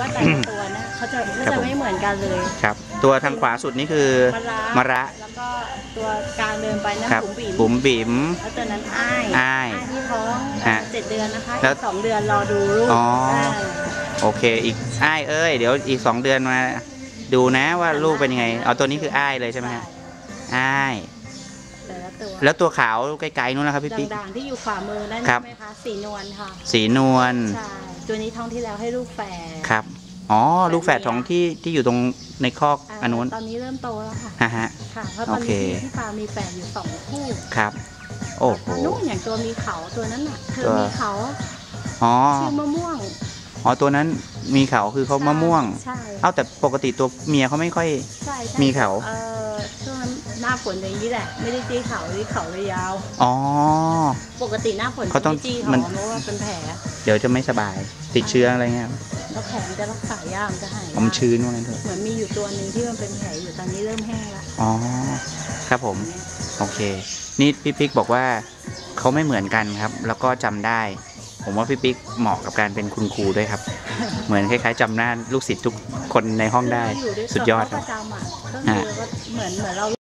แต่ละตัวนะเขาจะไม่เหมือนกันเลยครับตัวทางขวาสุดนี่คือมะระแล้วก็ตัวกลางเดินไปนั่นบุ๋มบิ๋มแล้วตัวนั้นอ้ายที่ท้อง7 เดือนนะคะอีก2 เดือนรอดูลูกโอเคอีกอ้ายเดี๋ยวอีก2 เดือนมาดูนะว่าลูกเป็นยังไงเอาตัวนี้คืออ้ายเลยใช่ไหมฮะอ้ายแล้วตัวขาวไกลๆนู้นนะครับพี่ปิ๊กด่างๆที่อยู่ขวามือนั่นใช่ไหมคะสีนวลค่ะสีนวลใช่ตัวนี้ท้องที่แล้วให้ลูกแฝดครับอ๋อลูกแฝดของที่อยู่ตรงในคอกอันนู้นตอนนี้เริ่มโตแล้วค่ะค่ะเพราะตอนนี้ที่ฟาร์มมีแฝดอยู่2 คู่ครับโอ้โหนู่นอย่างตัวมีเขาตัวนั้นน่ะเธอมีเขาชื่อมะม่วงตัวนั้นมีเขาคือเขามะม่วงใช่แต่ปกติตัวเมียเขาไม่ค่อยมีเขาช่วงหน้าฝนอย่างนี้แหละไม่ได้จี้เขาที่เขาเลยยาวปกติหน้าฝนเขาต้องจี้เขาเพราะว่าเป็นแผลเดี๋ยวจะไม่สบายติดเชื้ออะไรเงี้ยแล้วแผลจะรักษายากจะหายผมชื้นว่างั้นเถอะเหมือนมีอยู่ตัวหนึ่งที่มันเป็นแผลอยู่ตอนนี้เริ่มแห้งแล้วครับผมโอเคนี่พี่ปิ๊กบอกว่าเขาไม่เหมือนกันครับแล้วก็จำได้ผมว่าพี่ปิ๊กเหมาะกับการเป็นคุณครูด้วยครับเหมือนคล้ายๆจำหน้าลูกศิษย์ทุกคนในห้องได้สุดยอดครับก็เหมือนเรา